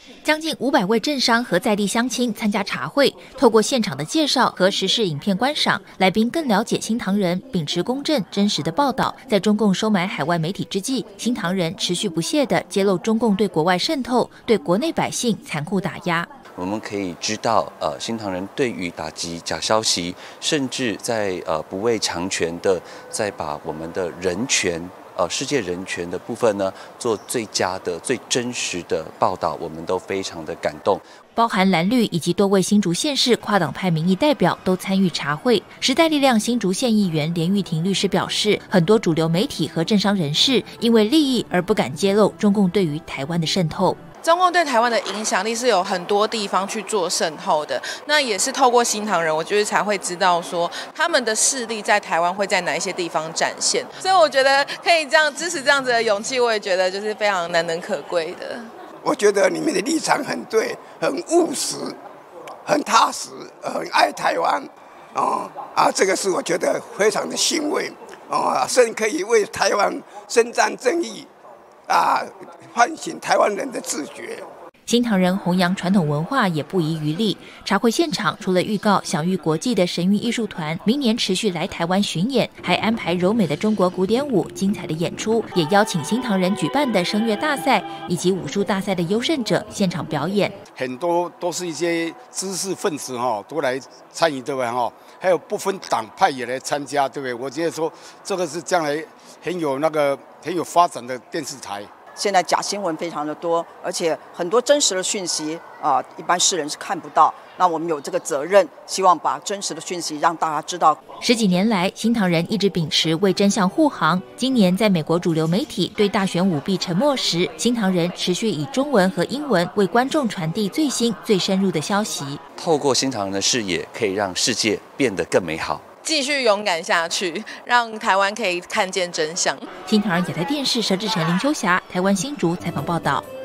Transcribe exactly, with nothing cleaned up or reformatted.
将近五百位政商和在地乡亲参加茶会，透过现场的介绍和时事影片观赏，来宾更了解新唐人秉持公正、真实的报道。在中共收买海外媒体之际，新唐人持续不懈地揭露中共对国外渗透、对国内百姓残酷打压。 我们可以知道，呃，新唐人对于打击假消息，甚至在呃不畏强权的，在把我们的人权。呃，世界人权的部分呢，做最佳的、最真实的报道，我们都非常的感动。 包含蓝绿以及多位新竹县市跨党派民意代表都参与茶会。时代力量新竹县议员连玉婷律师表示，很多主流媒体和政商人士因为利益而不敢揭露中共对于台湾的渗透。 中共对台湾的影响力是有很多地方去做渗透的，那也是透过新唐人，我觉得才会知道说他们的势力在台湾会在哪一些地方展现，所以我觉得可以这样支持这样子的勇气，我也觉得就是非常难能可贵的。 我觉得你们的立场很对，很务实，很踏实，很爱台湾，哦啊，这个是我觉得非常的欣慰，哦，甚至可以为台湾伸张正义。啊，唤醒台湾人的自觉。 新唐人弘扬传统文化也不遗余力。茶会现场除了预告享誉国际的神韵艺术团明年持续来台湾巡演，还安排柔美的中国古典舞精彩的演出，也邀请新唐人举办的声乐大赛以及武术大赛的优胜者现场表演。 很多都是一些知识分子哈，都来参与，对不对哈？还有不分党派也来参加，对不对？我觉得说这个是将来很有那个很有发展的电视台。 现在假新闻非常的多，而且很多真实的讯息啊、呃，一般世人是看不到。那我们有这个责任，希望把真实的讯息让大家知道。 十几年来，新唐人一直秉持为真相护航。今年在美国主流媒体对大选舞弊沉默时，新唐人持续以中文和英文为观众传递最新最深入的消息。 透过新唐人的视野，可以让世界变得更美好。 继续勇敢下去，让台湾可以看见真相。 新唐人亚太电视佘志成、林秋霞，台湾新竹采访报道。